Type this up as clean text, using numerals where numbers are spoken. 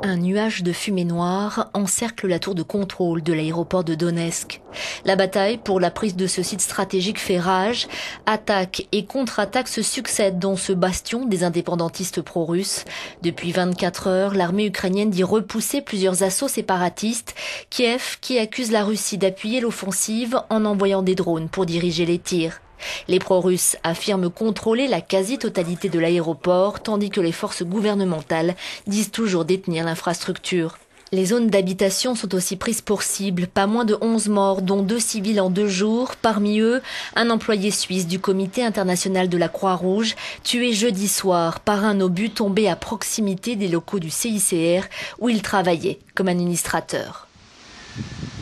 Un nuage de fumée noire encercle la tour de contrôle de l'aéroport de Donetsk. La bataille pour la prise de ce site stratégique fait rage. Attaques et contre-attaques se succèdent dans ce bastion des indépendantistes pro-russes. Depuis 24 heures, l'armée ukrainienne dit repousser plusieurs assauts séparatistes. Kiev qui accuse la Russie d'appuyer l'offensive en envoyant des drones pour diriger les tirs. Les pro-russes affirment contrôler la quasi-totalité de l'aéroport, tandis que les forces gouvernementales disent toujours détenir l'infrastructure. Les zones d'habitation sont aussi prises pour cible. Pas moins de 11 morts, dont 2 civils en 2 jours. Parmi eux, un employé suisse du Comité international de la Croix-Rouge, tué jeudi soir par un obus tombé à proximité des locaux du CICR où il travaillait comme administrateur.